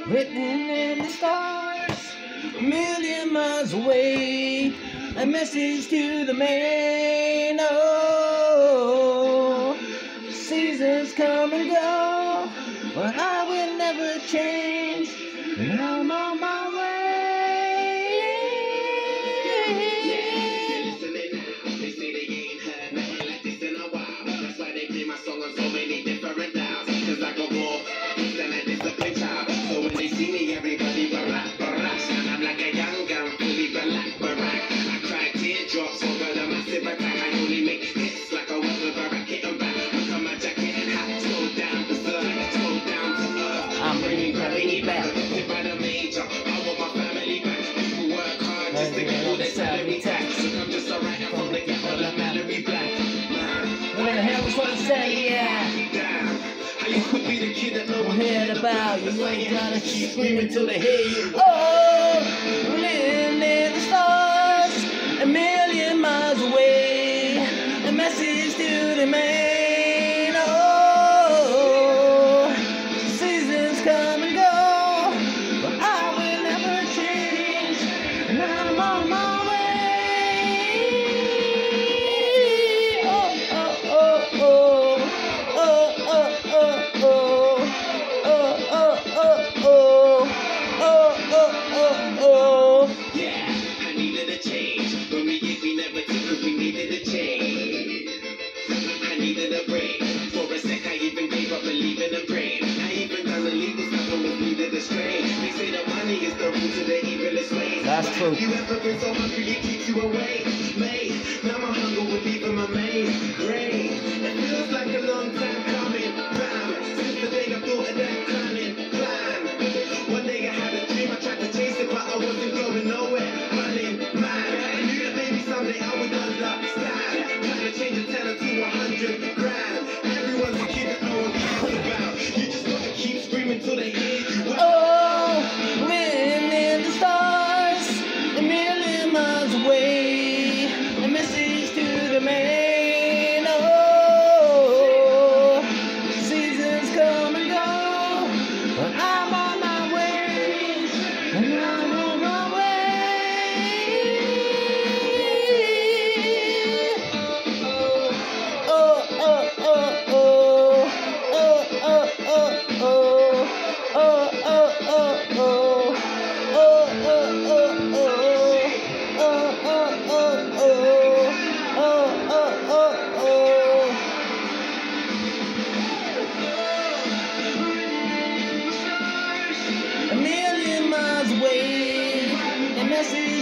written in the stars, a million miles away, a message to the man. Oh, seasons come and go, but I will never change, and I'm on my way. They say they ain't heard nothing like this in a while. That's why they play my song on so many different dials. Cause I got more than a disciplined child. So when they see me, everybody barack, barack. And I'm like a young gun, fully barack, barack. I cry teardrops over the massive attack. I only make hits like I work with a racket and back. Look at my jacket and hat, slow down berserk, slow down to earth. I'm bringing gravity back. Adopted by the major, I want my family back. People work hard just to get all their salary tax. I'm just a writer from the ghetto, the Mallory Black. What the hell was what I say, yeah. I used to be the kid that no one Heard about you, ain't gotta keep screaming till they hear you. Oh, living in the stars, a million miles away, a message to the man. Oh, seasons come and go, but I will never change, and I'm on my way. Oh, oh, oh, oh, oh, oh, oh, oh. Yeah, I needed a change. When we gave, we never took, cause we needed a change. I needed a break. For a sec, I even gave up believing and praying. I even done illegal stuff and was needed a stray. They say that money is the root of the evilest ways. That's true. You ever been so hungry it keeps you awake? Mate, now my hunger will leave in my maze. Great, it feels like a long time coming. Bam, since the day I thought of that coming. Plan. One day I had a dream, I tried to chase it, but I wasn't going nowhere. Running, man. I knew that maybe someday I would understand. Trying to change a tenner to 100 grand. Everyone's a kid that no one cares about. You just gotta keep screaming till they hear you. Oh, living in the stars, a million miles away, a message to the man. Oh, seasons come and go, but I'm on my way, and I'm on my way. Oh, oh, oh, oh, oh, oh, oh, oh. Oh, oh, oh, oh, oh, oh, oh, a million miles away, a message